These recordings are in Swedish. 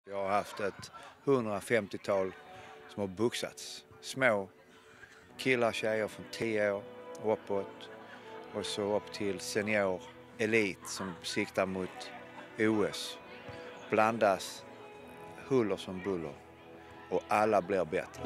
Jag har haft ett 150-tal som har boxats. Små killar, tjejer från 10 år uppåt och så upp till senior elit som siktar mot OS. Blandas huller som buller och alla blir bättre.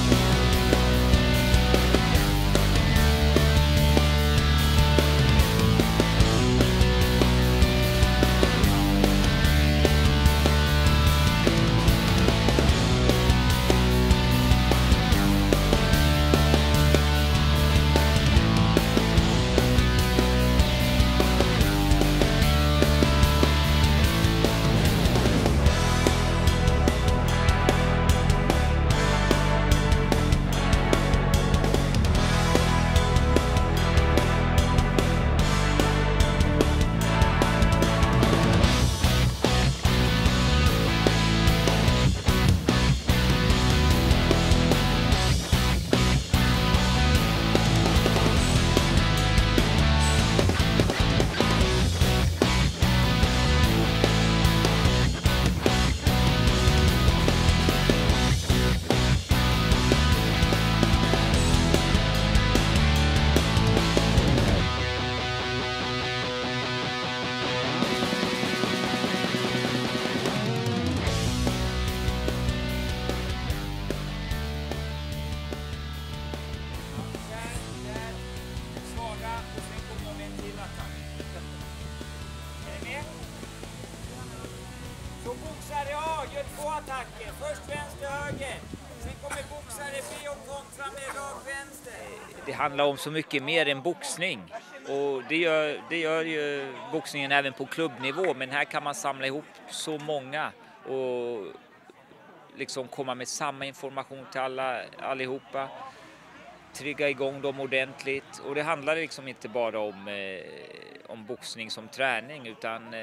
Så boxare A gör 2 attacker. Först vänster, höger. Sen kommer boxare B och kontra med rak vänster. Det handlar om så mycket mer än boxning. Och det gör ju boxningen även på klubbnivå. Men här kan man samla ihop så många och liksom komma med samma information till allihopa. Trigga igång dem ordentligt. Och det handlar liksom inte bara om boxning som träning utan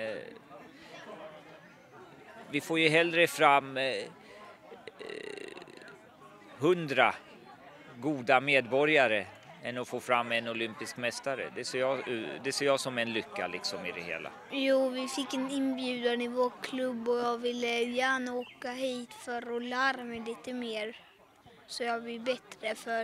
vi får ju hellre fram 100 goda medborgare än att få fram en olympisk mästare. Det ser jag som en lycka liksom i det hela. Jo, vi fick en inbjudan i vår klubb och jag ville gärna åka hit för att lära mig lite mer. Så jag blir bättre för,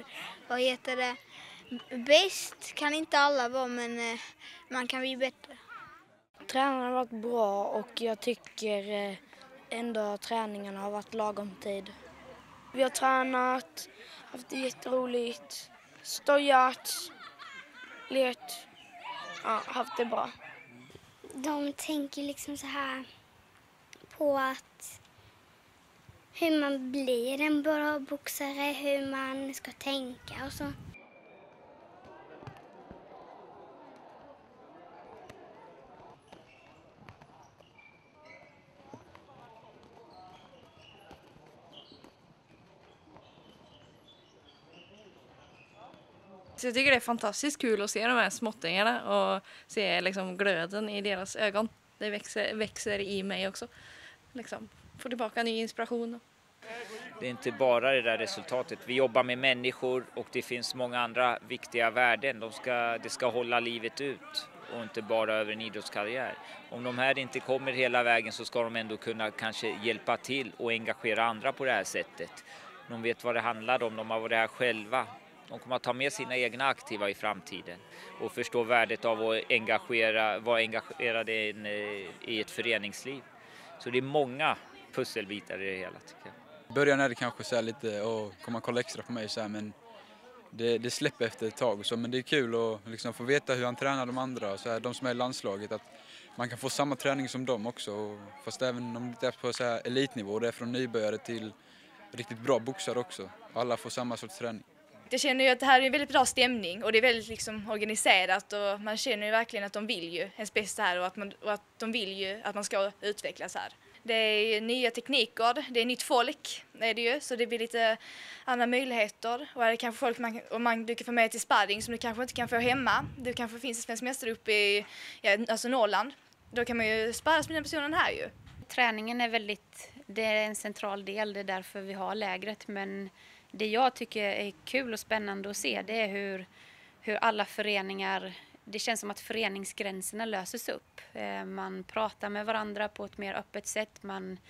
bäst kan inte alla vara men man kan bli bättre. Träningen har varit bra och jag tycker ändå att träningarna har varit lagom tid. Vi har tränat, haft det jätteroligt, stojat, lekt, haft det bra. De tänker liksom så här på att hur man blir en bra boxare, hur man ska tänka och så. Så jag tycker det är fantastiskt kul att se de här småttingarna och se liksom glöden i deras ögon. Det växer i mig också. Liksom, får tillbaka ny inspiration. Det är inte bara det där resultatet. Vi jobbar med människor och det finns många andra viktiga värden. Det ska hålla livet ut och inte bara över en idrottskarriär. Om de här inte kommer hela vägen så ska de ändå kunna kanske hjälpa till och engagera andra på det här sättet. De vet vad det handlar om, de har varit här själva. De kommer att ta med sina egna aktiva i framtiden och förstå värdet av att vara engagerade i ett föreningsliv. Så det är många pusselbitar i det hela tycker jag. I början är det kanske så här lite att komma och kolla extra på mig så här, men det släpper efter ett tag. Så, men det är kul att liksom få veta hur han tränar de andra, så här, de som är i landslaget. Att man kan få samma träning som dem också, fast även om det är på så här elitnivå. Det är från nybörjare till riktigt bra boxare också. Alla får samma sorts träning. Jag känner ju att det här är en väldigt bra stämning och det är väldigt liksom organiserat och man känner ju verkligen att de vill ju ens bästa här och att de vill ju att man ska utvecklas här. Det är nya tekniker, det är nytt folk är det ju, så det blir lite andra möjligheter. Och är det kanske folk du kan få med till sparring som du kanske inte kan få hemma. Det kanske finns en svensk mästare uppe i alltså Norrland. Då kan man ju sparras med den personen här ju. Träningen är det är en central del, det är därför vi har lägret. Men det jag tycker är kul och spännande att se, det är hur alla föreningar, det känns som att föreningsgränserna löses upp. Man pratar med varandra på ett mer öppet sätt, man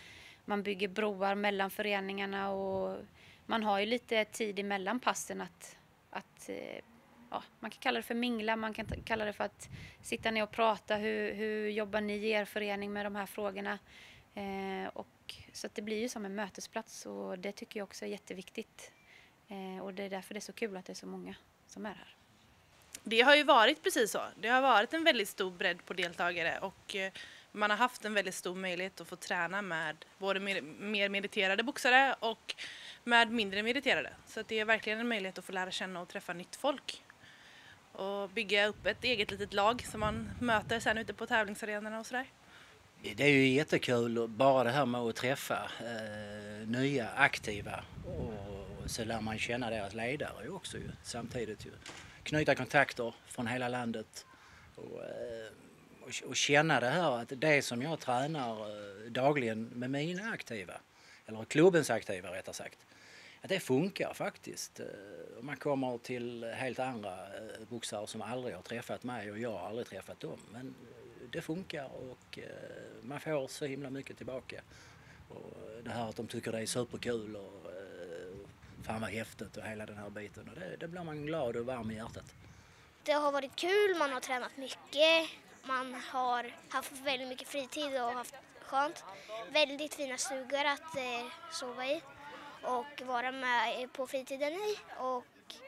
man bygger broar mellan föreningarna och man har ju lite tid emellan passen att man kan kalla det för mingla, man kan kalla det för att sitta ner och prata. Hur jobbar ni i er förening med de här frågorna? Och så att det blir ju som en mötesplats och det tycker jag också är jätteviktigt. Och det är därför det är så kul att det är så många som är här. Det har ju varit precis så. Det har varit en väldigt stor bredd på deltagare och man har haft en väldigt stor möjlighet att få träna med både mer meriterade boxare och med mindre meriterade. Så att det är verkligen en möjlighet att få lära känna och träffa nytt folk. Och bygga upp ett eget litet lag som man möter sen ute på tävlingsarenorna och sådär. Det är ju jättekul bara det här med att träffa nya aktiva och så lär man känna deras ledare också ju, samtidigt ju. Knyta kontakter från hela landet och känna det här att det som jag tränar dagligen med mina aktiva, eller klubbens aktiva rättare sagt, att det funkar faktiskt. Man kommer till helt andra boxare som aldrig har träffat mig och jag har aldrig träffat dem. Men det funkar och man får så himla mycket tillbaka. Och det här att de tycker det är superkul och fan vad häftigt och hela den här biten. Och det blir man glad och varm i hjärtat. Det har varit kul, man har tränat mycket, man har haft väldigt mycket fritid och haft skönt. Väldigt fina stugor att sova i och vara med på fritiden i. Och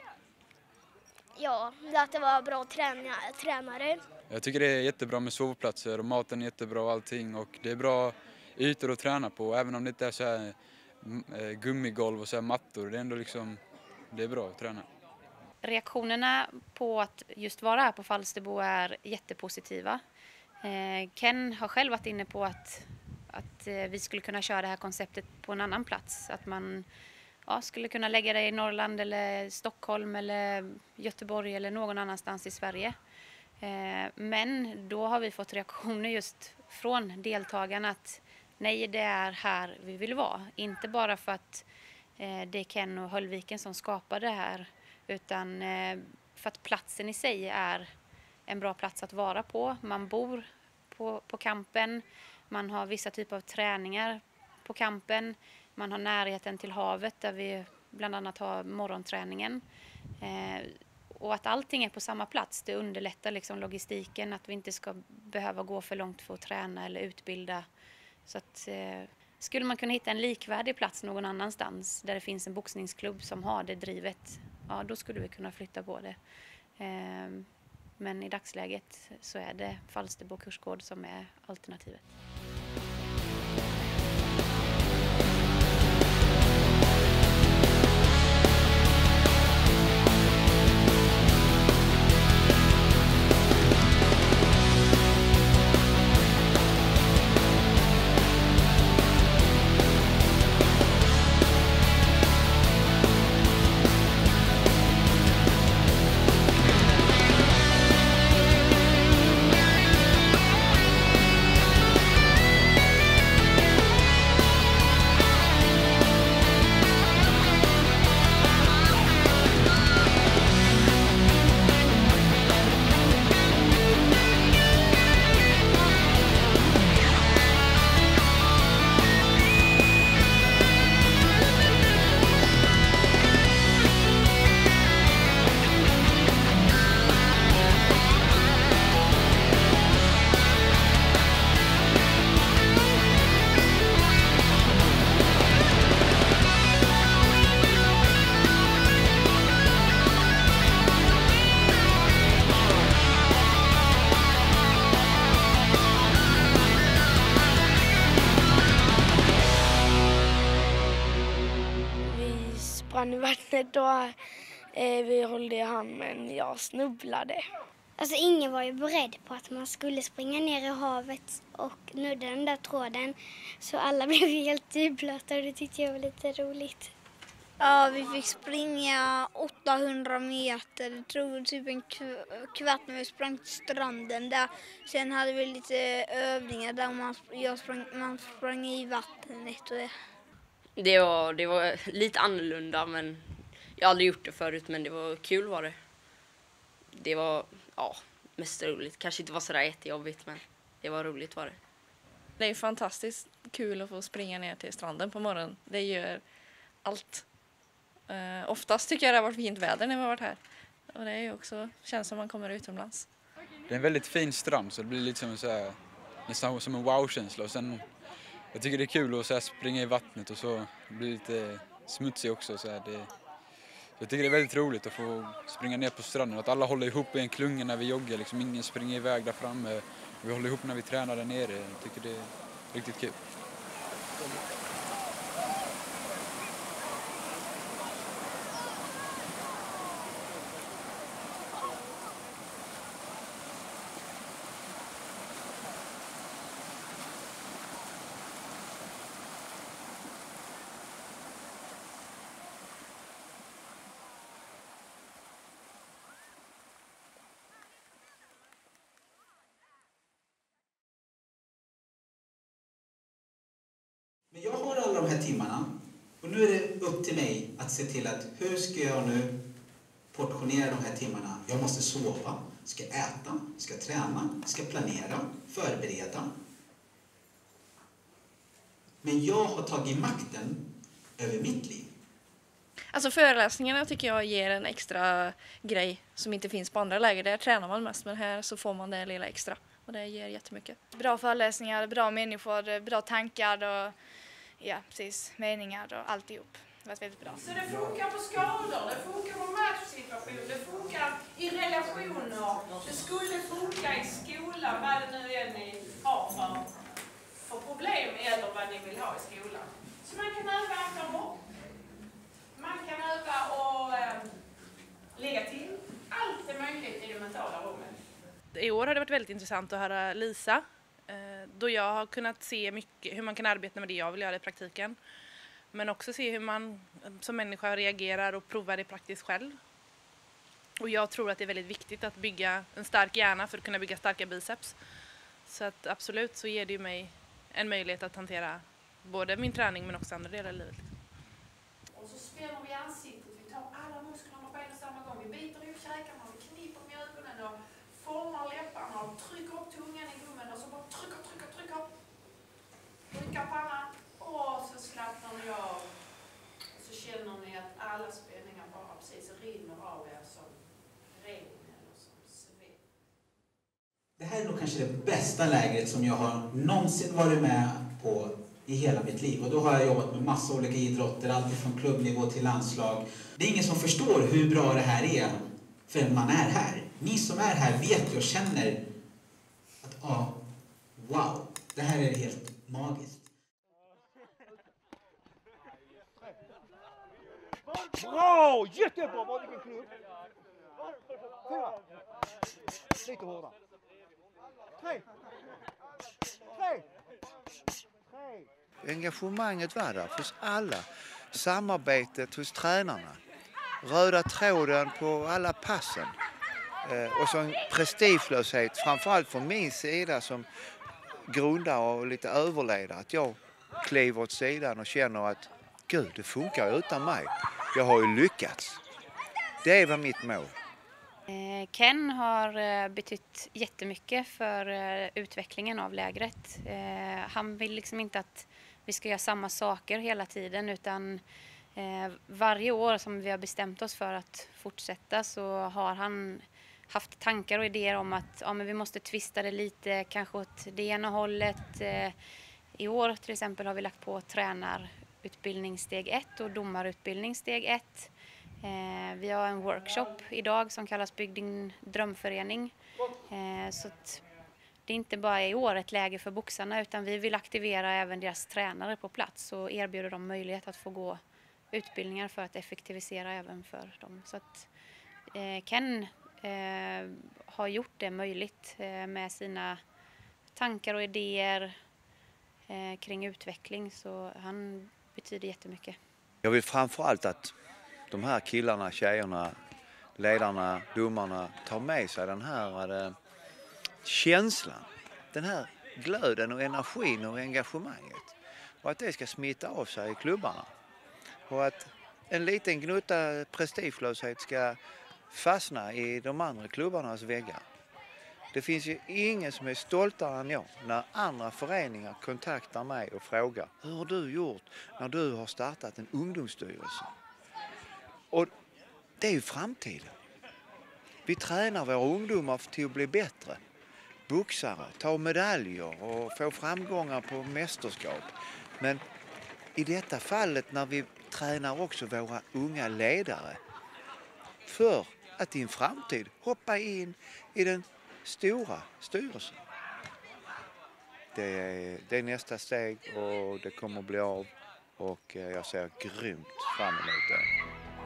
ja, att det var bra tränare. Jag tycker det är jättebra med sovplatser och maten är jättebra och allting. Och det är bra ytor att träna på, även om det inte är så här gummigolv och så här mattor. Det är ändå liksom, det är bra att träna. Reaktionerna på att just vara här på Falsterbo är jättepositiva. Ken har själv varit inne på att vi skulle kunna köra det här konceptet på en annan plats. Att man skulle kunna lägga det i Norrland eller Stockholm eller Göteborg eller någon annanstans i Sverige. Men då har vi fått reaktioner just från deltagarna att nej, det är här vi vill vara. Inte bara för att det är Ken och Höllviken som skapar det här, utan för att platsen i sig är en bra plats att vara på. Man bor på campen, man har vissa typer av träningar på campen, man har närheten till havet där vi bland annat har morgonträningen. Och att allting är på samma plats, det underlättar liksom logistiken, att vi inte ska behöva gå för långt för att träna eller utbilda. Så att skulle man kunna hitta en likvärdig plats någon annanstans där det finns en boxningsklubb som har det drivet, ja då skulle vi kunna flytta på det. Men i dagsläget så är det Falsterbo kursgård som är alternativet. I vattnet och vi höll i hand, men jag snubblade. Alltså ingen var ju beredd på att man skulle springa ner i havet och nudda den där tråden. Så alla blev helt dyblöta och det tyckte jag var lite roligt. Ja, vi fick springa 800 meter. Det tog typ en kvart när vi sprang till stranden där. Sen hade vi lite övningar där man sprang i vattnet och det. Det var lite annorlunda, men jag har aldrig gjort det förut, men det var kul var det. Det var mest roligt. Kanske inte var sådär jättejobbigt, men det var roligt var det. Det är fantastiskt kul att få springa ner till stranden på morgonen. Det gör allt. Oftast tycker jag det har varit fint väder när vi har varit här. Och det är ju också, känns som man kommer utomlands. Det är en väldigt fin strand så det blir lite som så här, nästan som en wow-känsla. Och sen, jag tycker det är kul att så här, springa i vattnet och så blir lite smutsig också. Så här, jag tycker det är väldigt roligt att få springa ner på stranden. Att alla håller ihop i en klunga när vi joggar. Liksom, ingen springer iväg där framme. Vi håller ihop när vi tränar där nere. Jag tycker det är riktigt kul. Men jag har alla de här timmarna och nu är det upp till mig att se till att hur ska jag nu portionera de här timmarna. Jag måste sova, ska äta, ska träna, ska planera, förbereda. Men jag har tagit makten över mitt liv. Alltså föreläsningarna tycker jag ger en extra grej som inte finns på andra läger. Där tränar man mest, men här så får man det lilla extra. Och det ger jättemycket. Bra föreläsningar, bra människor, bra tankar och ja, precis, meningar och alltihop. Det var väldigt bra. Så det funkar på skador, det funkar på matchsituation, det funkar i relationer, det skulle funka i skolan, vad det nu är ni har för problem eller vad ni vill ha i skolan. Så man kan öva akter, man kan öva och lägga till. Allt är möjligt i det mentala rummet. I år har det varit väldigt intressant att höra Lisa, då jag har kunnat se mycket hur man kan arbeta med det jag vill göra i praktiken. Men också se hur man som människa reagerar och provar det praktiskt själv. Och jag tror att det är väldigt viktigt att bygga en stark hjärna för att kunna bygga starka biceps. Så att absolut så ger det ju mig en möjlighet att hantera både min träning men också andra delar i livet. Och så spänner vi ansiktet, vi tar alla musklerna på en och samma gång. Vi biter ihop käkarna, vi kniper med ögonen och formar läpparna och trycker upp tungan i gummen och så bara trycker. Trycker pannan och så slappnar ni av. Och så känner ni att alla spänningar bara precis rinner av er som regn eller som svett. Det här är nog kanske det bästa lägret som jag har någonsin varit med på i hela mitt liv. Och då har jag jobbat med massa olika idrotter, allt från klubbnivå till landslag. Det är ingen som förstår hur bra det här är förrän man är här. Ni som är här vet och känner att wow, det här är helt magiskt. Bra! Jättebra! Var vilken klubb? 4. Lite hårdare. 3. Engagemanget var där hos alla. Samarbetet hos tränarna. Röda tråden på alla passen. Och så en prestigelöshet, framförallt från min sida som grundare och lite överledare. Att jag kliver åt sidan och känner att gud, det funkar utan mig. Jag har ju lyckats. Det var mitt mål. Ken har betytt jättemycket för utvecklingen av lägret. Han vill liksom inte att vi ska göra samma saker hela tiden, utan varje år som vi har bestämt oss för att fortsätta så har han haft tankar och idéer om att men vi måste twista det lite, kanske åt det ena hållet. I år till exempel har vi lagt på tränarutbildning steg 1 och domarutbildning steg 1. Vi har en workshop idag som kallas Bygg din drömförening. Så att det är inte bara i år ett läge för boxarna, utan vi vill aktivera även deras tränare på plats och erbjuda dem möjlighet att få gå utbildningar för att effektivisera även för dem. Så att Ken har gjort det möjligt med sina tankar och idéer kring utveckling, så han betyder jättemycket. Jag vill framförallt att de här killarna, tjejerna, ledarna, domarna tar med sig den här känslan, den här glöden och energin och engagemanget. Och att det ska smitta av sig i klubbarna. Och att en liten gnutta prestigelöshet ska fastna i de andra klubbarnas väggar. Det finns ju ingen som är stoltare än jag när andra föreningar kontaktar mig och frågar hur har du gjort när du har startat en ungdomsstyrelse? Och det är ju framtiden. Vi tränar våra ungdomar till att bli bättre. Boxare, ta medaljer och få framgångar på mästerskap. Men i detta fallet när vi tränar också våra unga ledare för att i en framtid hoppa in i den stora styrelsen. Det är nästa steg och det kommer att bli av och jag ser grymt fram emot det.